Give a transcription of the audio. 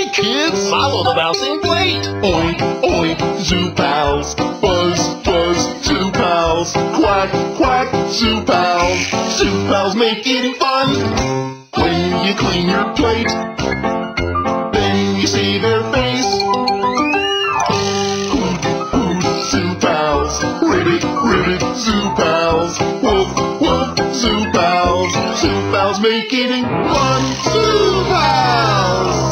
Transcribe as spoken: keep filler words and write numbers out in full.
Hey kids, follow the bouncing plate. Oink, oink, Zoo Pals. Buzz, buzz, Zoo Pals. Quack, quack, Zoo Pals. Zoo Pals make eating fun. When you clean your plate, then you see their face. Hoot, hoot, Zoo Pals. Ribbit, ribbit, Zoo Pals. Woof, woof, Zoo Pals. Zoo Pals make eating fun. Zoo Pals!